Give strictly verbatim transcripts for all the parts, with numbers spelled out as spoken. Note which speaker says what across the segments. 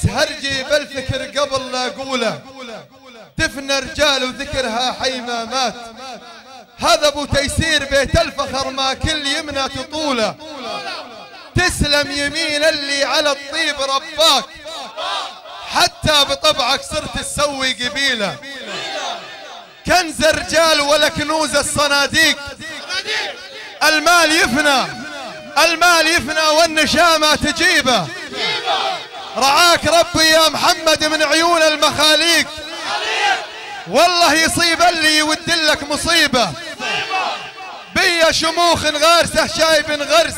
Speaker 1: وريت هرجي بالفكر قبل لا اقوله، تفنى رجال وذكرها حيما مات. هذا ابو تيسير بيت الفخر ما كل يمنى تطوله، تسلم يمين اللي على الطيب رباك، حتى بطبعك صرت تسوي قبيله. كنز الرجال ولا كنوز الصناديق، المال يفنى المال يفنى والنشامة تجيبه. رعاك ربي يا محمد من عيون المخاليق، والله يصيب اللي يودلك مصيبة. بيا شموخ غارسه شايب غرس،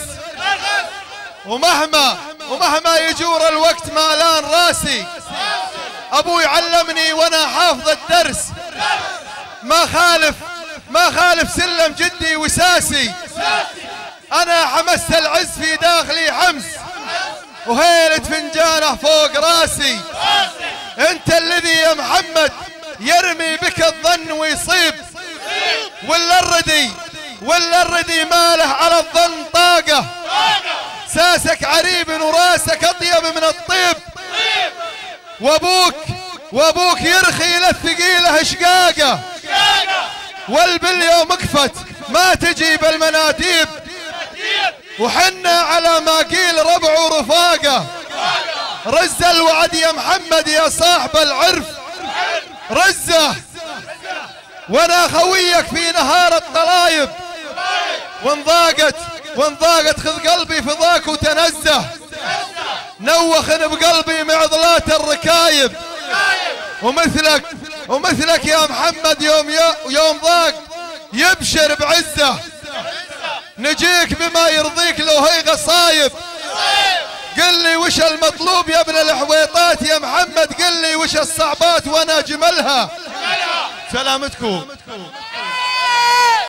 Speaker 1: ومهما ومهما يجور الوقت مالان راسي. ابوي علمني وانا حافظ الدرس، ما خالف ما خالف سلم جدي وساسي. انا حمست العز في داخلي حمس، وهيلة فنجانه فوق راسي. انت الذي يا محمد يرمي بك الظن ويصيب، ولا الردي ولا الردي ماله على الظن طاقه. ساسك عريب وراسك اطيب من الطيب، وابوك وابوك يرخي للثقيله شقاقه. والبليه مكفت ما تجيب المناديب، وحنا على ما قيل ربع ورفاقه. رز الوعد يا محمد يا صاحب العرف، رزه وانا خويك في نهار الطلايب. وانضاقت وانضاقت خذ قلبي فضاك وتنزه، نوخن بقلبي معضلات الركايب. ومثلك ومثلك يا محمد يوم يوم ضاق يبشر بعزه، نجيك بما يرضيك لو هي قصايب. قل لي وش المطلوب يا ابن الحويطات يا محمد، قل لي وش الصعبات وانا جملها. سلامتكم.